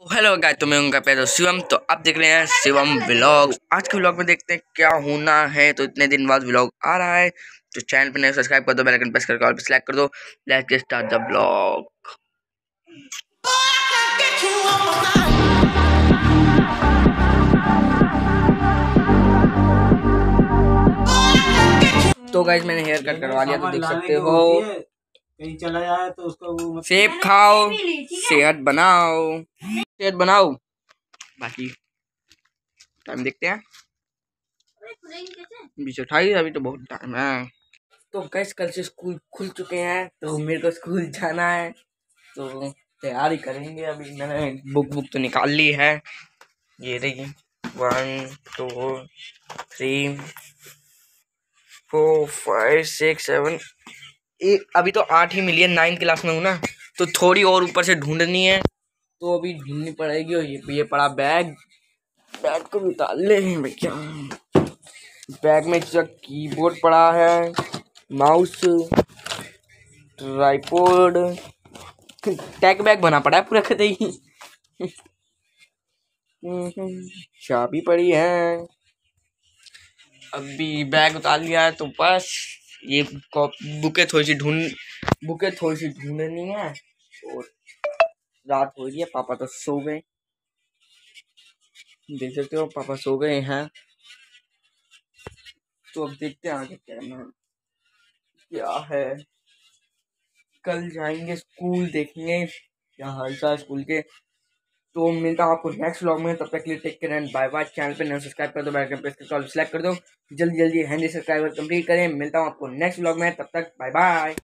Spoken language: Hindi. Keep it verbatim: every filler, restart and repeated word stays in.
हेलो गाइस, तो मैं उनका पैर शिवम। तो आप देख रहे हैं शिवम व्लॉग्स। आज के व्लॉग में देखते हैं क्या होना है। तो इतने दिन बाद व्लॉग आ रहा है, तो चैनल पे नए सब्सक्राइब कर दो, बेल आइकन प्रेस करके ऑल पे सेलेक्ट कर दो। Let's get start the vlog. तो गाइस मैंने हेयर कट करवा लिया, तो देख सकते हो। कहीं चला जाए तो उसको वो सेब खाओ, सेहत बनाओ, सेहत बनाओ। बाकी टाइम देखते हैं, बीस अट्ठाईस, अभी तो बहुत टाइम है। तो गैस कल से स्कूल खुल चुके हैं, तो मेरे को स्कूल जाना है, तो तैयारी करेंगे। अभी मैंने बुक बुक तो निकाल ली है, ये रही। One two three four five six seven, एक अभी तो आठ ही मिली है, नाइन्थ क्लास में हूँ ना, तो थोड़ी और ऊपर से ढूंढनी है, तो अभी ढूंढनी पड़ेगी। और ये ये पड़ा बैग, बैग को भी उतार ले भैया। बैग में कीबोर्ड पड़ा है, माउस, ट्राइपॉड, टैग बैग बना पड़ा है पूरा कतई। चाबी पड़ी है। अभी बैग उतार लिया है, तो बस ये बुके थोड़ी सी ढूंढ बुके थोड़ी सी ढूंढनी है। और रात हो रही है, पापा तो सो गए, देख सकते हो पापा सो गए हैं। तो अब देखते हैं आगे क्या करना क्या है। कल जाएंगे स्कूल, देखेंगे क्या हाल चाल स्कूल के। तो मिलता हूँ आपको नेक्स्ट व्लॉग में, तब तक के लिए take care and bye bye. Channel पे नया सब्सक्राइब कर दो, बेल आइकन प्रेस करके ऑल सेलेक्ट कर दो। जल्दी जल्दी हंड्रेड सब्सक्राइबर कंप्लीट करें। मिलता हूँ आपको नेक्स्ट व्लॉग में, तब तक बाय बाय।